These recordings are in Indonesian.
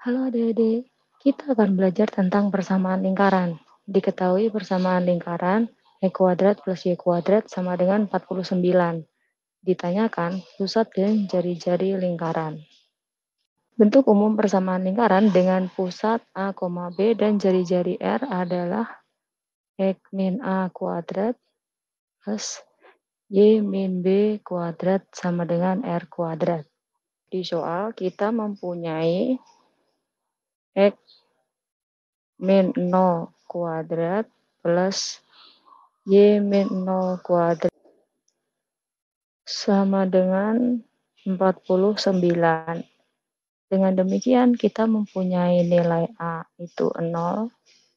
Halo adik-adik, kita akan belajar tentang persamaan lingkaran. Diketahui persamaan lingkaran, E kuadrat plus Y kuadrat sama dengan 49. Ditanyakan pusat dan jari-jari lingkaran. Bentuk umum persamaan lingkaran dengan pusat A, B dan jari-jari R adalah X min A kuadrat plus Y min B kuadrat sama dengan R kuadrat. Di soal kita mempunyai X min 0 kuadrat plus Y min 0 kuadrat sama dengan 49. Dengan demikian kita mempunyai nilai A itu 0,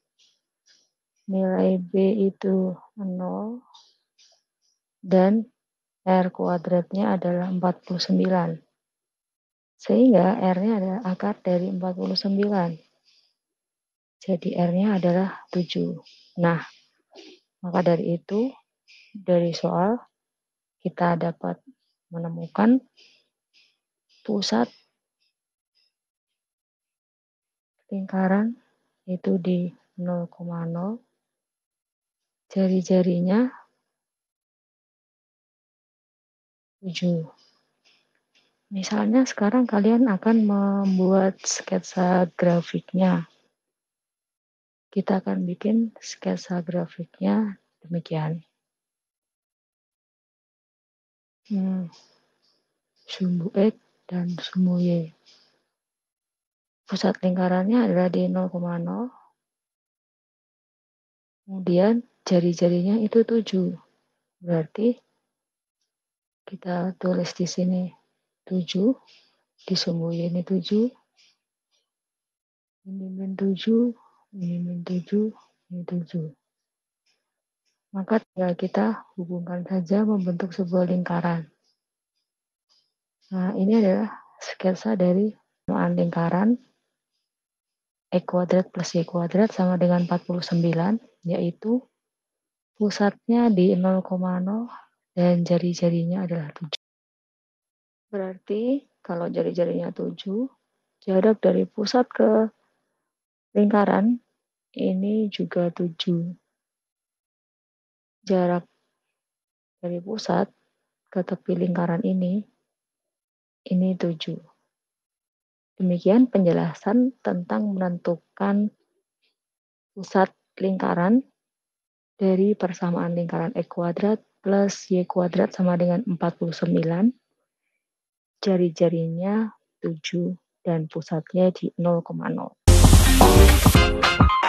nilai B itu 0, dan R kuadratnya adalah 49. Sehingga R-nya adalah akar dari 49. Jadi R-nya adalah 7. Nah, maka dari itu, dari soal kita dapat menemukan pusat lingkaran itu di 0,0, jari-jarinya 7. Misalnya sekarang kalian akan membuat sketsa grafiknya. Kita akan bikin sketsa grafiknya demikian. Sumbu X dan sumbu Y. Pusat lingkarannya adalah di 0,0. Kemudian jari-jarinya itu 7. Berarti kita tulis di sini 7. Di sumbu Y ini 7. Ini min 7. Ini min 7. Ini 7. Maka tinggal kita hubungkan saja membentuk sebuah lingkaran. Nah, ini adalah sketsa dari persamaan lingkaran X kuadrat plus Y kuadrat sama dengan 49, yaitu pusatnya di 0,0 dan jari-jarinya adalah 7. Berarti kalau jari-jarinya 7, jarak dari pusat ke lingkaran ini juga 7. Jarak dari pusat ke tepi lingkaran ini 7. Demikian penjelasan tentang menentukan pusat lingkaran dari persamaan lingkaran X kuadrat plus Y kuadrat sama dengan 49. Jari-jarinya 7 dan pusatnya di 0,0.